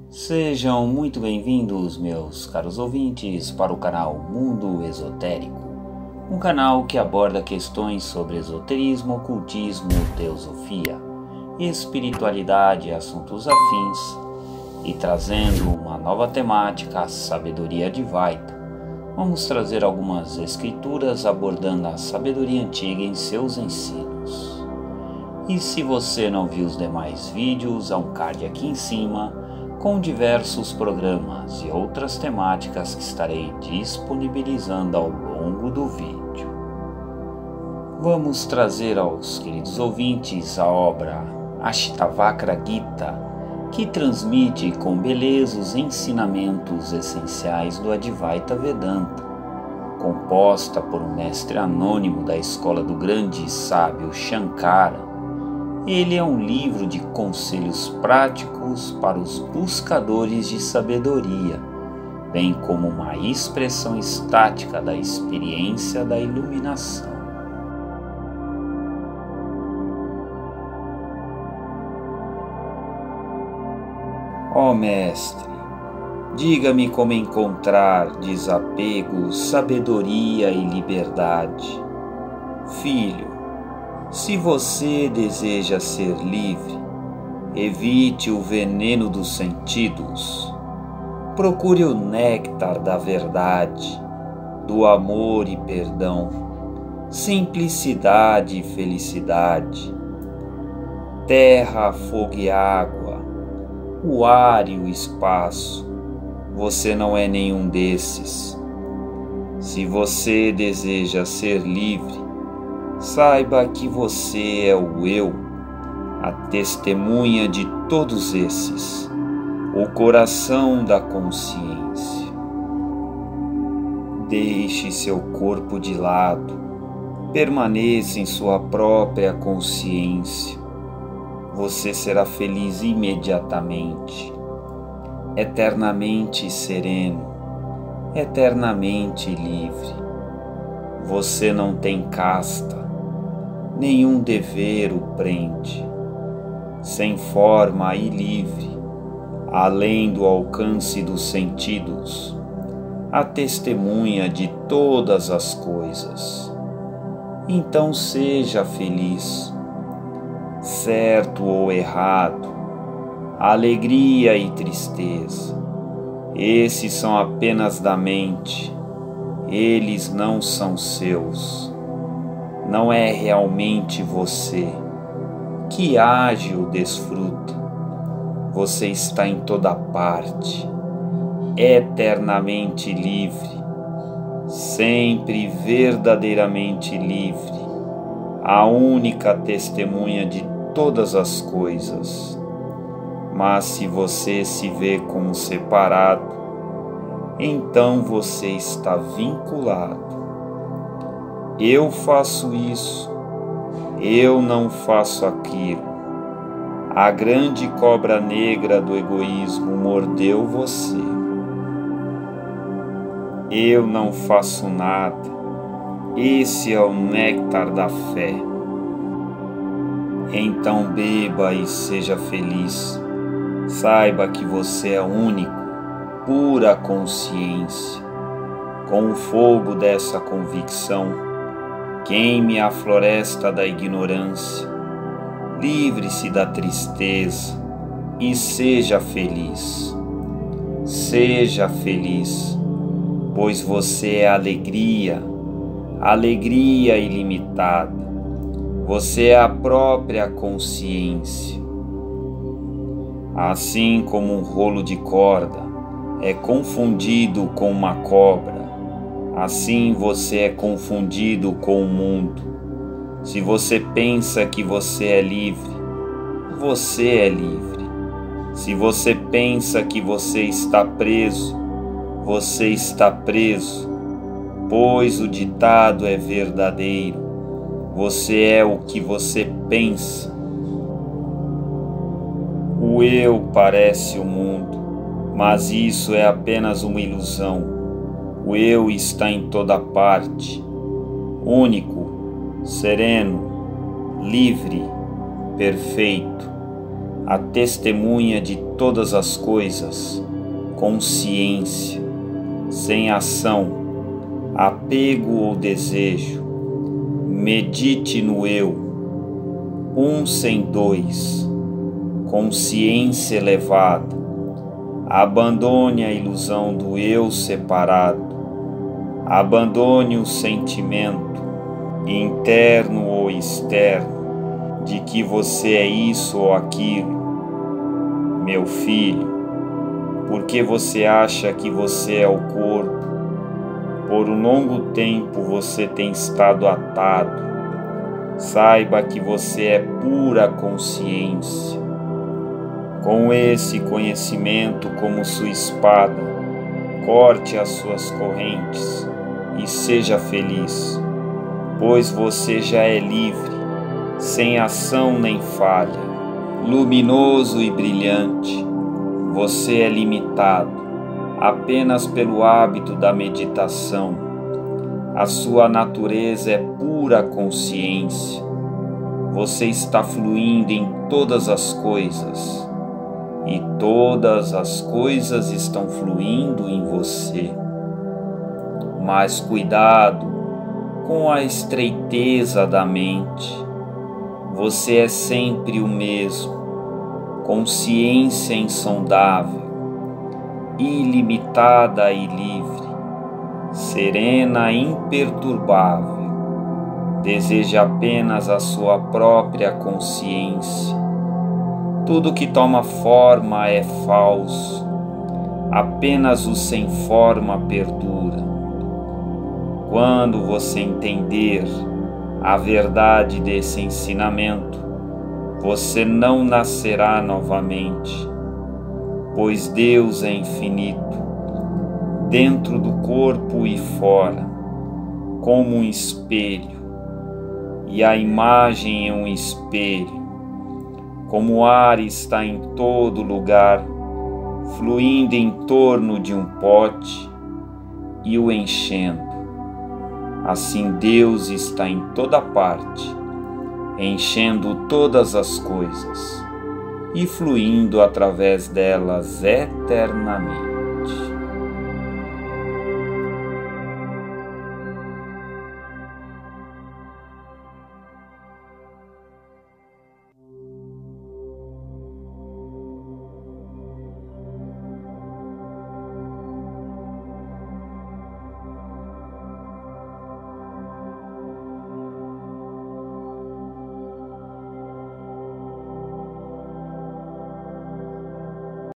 Sejam muito bem-vindos, meus caros ouvintes, para o canal Mundo Esotérico, um canal que aborda questões sobre esoterismo, ocultismo, teosofia, espiritualidade e assuntos afins, e trazendo uma nova temática, a sabedoria Advaita. Vamos trazer algumas escrituras abordando a sabedoria antiga em seus ensinos. E se você não viu os demais vídeos, há um card aqui em cima com diversos programas e outras temáticas que estarei disponibilizando ao longo do vídeo. Vamos trazer aos queridos ouvintes a obra Ashtavakra Gita, que transmite com beleza os ensinamentos essenciais do Advaita Vedanta, composta por um mestre anônimo da escola do grande sábio Shankara. Ele é um livro de conselhos práticos para os buscadores de sabedoria, bem como uma expressão estática da experiência da iluminação. Ó Mestre, diga-me como encontrar desapego, sabedoria e liberdade. Filho, se você deseja ser livre, evite o veneno dos sentidos. Procure o néctar da verdade, do amor e perdão, simplicidade e felicidade. Terra, fogo e água, o ar e o espaço. Você não é nenhum desses. Se você deseja ser livre, saiba que você é o eu, a testemunha de todos esses, o coração da consciência. Deixe seu corpo de lado, permaneça em sua própria consciência. Você será feliz imediatamente, eternamente sereno, eternamente livre. Você não tem casta, nenhum dever o prende, sem forma e livre, além do alcance dos sentidos, a testemunha de todas as coisas. Então seja feliz, certo ou errado, alegria e tristeza, esses são apenas da mente, eles não são seus. Não é realmente você que age ou desfruta. Você está em toda parte, eternamente livre, sempre verdadeiramente livre, a única testemunha de todas as coisas. Mas se você se vê como separado, então você está vinculado. Eu faço isso, eu não faço aquilo. A grande cobra negra do egoísmo mordeu você. Eu não faço nada. Esse é o néctar da fé. Então beba e seja feliz. Saiba que você é único, pura consciência. Com o fogo dessa convicção, queime a floresta da ignorância, livre-se da tristeza e seja feliz. Seja feliz, pois você é alegria, alegria ilimitada. Você é a própria consciência. Assim como um rolo de corda é confundido com uma cobra, assim você é confundido com o mundo. Se você pensa que você é livre, você é livre. Se você pensa que você está preso, você está preso, pois o ditado é verdadeiro. Você é o que você pensa. O eu parece o mundo, mas isso é apenas uma ilusão. O eu está em toda parte, único, sereno, livre, perfeito, a testemunha de todas as coisas, consciência, sem ação, apego ou desejo. Medite no eu, um sem dois, consciência elevada. Abandone a ilusão do eu separado. Abandone o sentimento, interno ou externo, de que você é isso ou aquilo. Meu filho, porque você acha que você é o corpo? Por um longo tempo você tem estado atado. Saiba que você é pura consciência. Com esse conhecimento como sua espada, corte as suas correntes e seja feliz, pois você já é livre, sem ação nem falha, luminoso e brilhante. Você é limitado apenas pelo hábito da meditação. A sua natureza é pura consciência. Você está fluindo em todas as coisas, e todas as coisas estão fluindo em você. Mas cuidado com a estreiteza da mente. Você é sempre o mesmo, consciência insondável, ilimitada e livre, serena e imperturbável. Deseja apenas a sua própria consciência. Tudo que toma forma é falso, apenas o sem forma perdura. Quando você entender a verdade desse ensinamento, você não nascerá novamente, pois Deus é infinito, dentro do corpo e fora, como um espelho, e a imagem é um espelho, como o ar está em todo lugar, fluindo em torno de um pote e o enchendo. Assim Deus está em toda parte, enchendo todas as coisas e fluindo através delas eternamente.